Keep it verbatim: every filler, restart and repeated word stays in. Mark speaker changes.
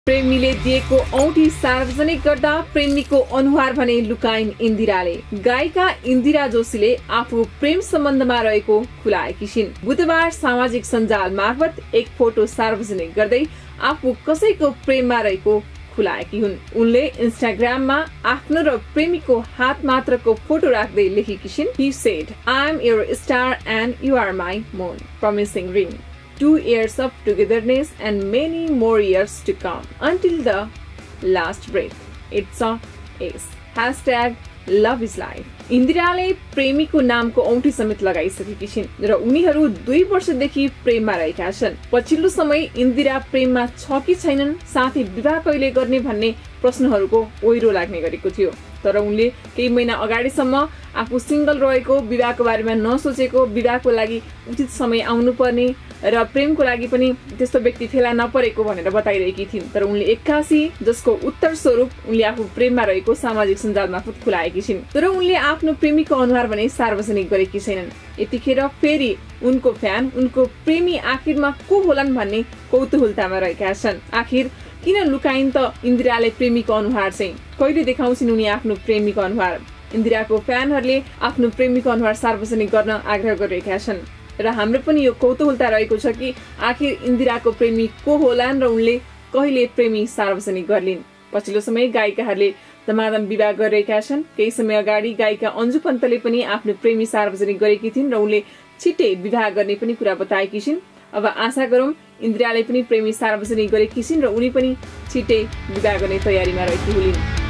Speaker 1: प्रेमीले दिएको औँठी सार्वजनिक गर्दा प्रेमीको अनुहार भने लुकाइन् इन्दिराले। गायिका इन्दिरा जोशीले आफू प्रेम सम्बन्धमा रहेको खुलाएकी छिन्। बुधबार सामाजिक सञ्जाल मार्फत एक फोटो सार्वजनिक गर्दै आफू कसैको प्रेममा रहेको खुलाएकी हुन्। उनले इन्स्टाग्राममा आफ्नो र प्रेमीको हात मात्रको फोटो राख्दै लेखेकी छिन्, He said, I am your star and you are my moon, promising ring. Two years of togetherness and many more years to come until the last breath. It's a ace. Hashtag love is life. इन्दिराले प्रेमीको नामको औँठी समेत लगाइसकेकी छिन् र उनीहरू दुई वर्षदेखि प्रेममा रहेका छन्। पछिल्लो समय इन्दिरा प्रेममा छ कि छैनन्, साथै विवाह कहिले गर्ने भन्ने प्रश्नहरूको ओइरो लाग्ने गरेको थियो। तर उनले केही महिना अगाडिसम्म आफू सिंगल रहेको, विवाहको बारेमा नसोचेको, विवाहको लागि उचित समय आउनु पर्ने र प्रेमको लागि पनि त्यस्तो व्यक्ति फेला नपरेको भनेर बताइरहेकी थिइन्। तर उनले एक्कासी जसको उत्तर स्वरूप उनले आफू प्रेममा रहेको सामाजिक सञ्जाल मार्फत खुलाएकी छिन्। तर उनले आफ्नो प्रेमीको अनुहार भने सार्वजनिक गरेकी छैनन्। यतिखेर फेरि उनको फ्यान उनको प्रेमी आखिरमा को होलान् भन्ने कौतूहलतामा रहेका छन्। आखिर किन लुकाइन् त इन्दिराले प्रेमीको अनुहार चाहिँ? कहिले देखाउँछिन् उनी आफ्नो प्रेमीको अनुहार? इन्दिराको फ्यानहरूले आफ्नो प्रेमीको अनुहार सार्वजनिक गर्न आग्रह गरिरहेका छन् र हाम्रो पनि यो कौतूहलता रहेको छ कि आखिर इन्दिराको प्रेमी को होलान् र उनले कहिले प्रेमी सार्वजनिक गर्लिन्। पछिल्लो समय गायिकाहरूले धमाधम विवाह गरिरहेका छन्। केही समय अगाडि गायिका अन्जु पन्तले पनि आफ्नो प्रेमी सार्वजनिक गरेकी थिइन् र उनले छिट्टै विवाह गर्ने पनि कुरा बताएकी छिन्। अब आशा गरौँ इन्दिराले पनि प्रेमी सार्वजनिक गरेकी छिन् र उनी पनि छिट्टै विवाह गर्ने तयारीमा रहेकी हुलिन्।